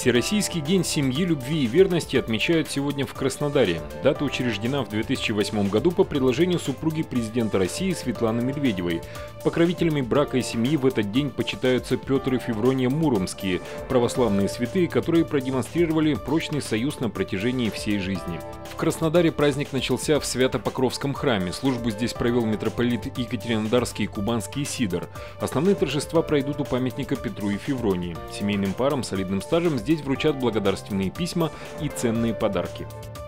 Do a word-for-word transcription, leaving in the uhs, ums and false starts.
Всероссийский день семьи, любви и верности отмечают сегодня в Краснодаре. Дата учреждена в две тысячи восьмом году по предложению супруги президента России Светланы Медведевой. Покровителями брака и семьи в этот день почитаются Петр и Феврония Муромские, православные святые, которые продемонстрировали прочный союз на протяжении всей жизни. В Краснодаре праздник начался в Свято-Покровском храме. Службу здесь провел митрополит Екатеринодарский и Кубанский Сидор. Основные торжества пройдут у памятника Петру и Февронии. Семейным парам с солидным стажем здесь вручат благодарственные письма и ценные подарки.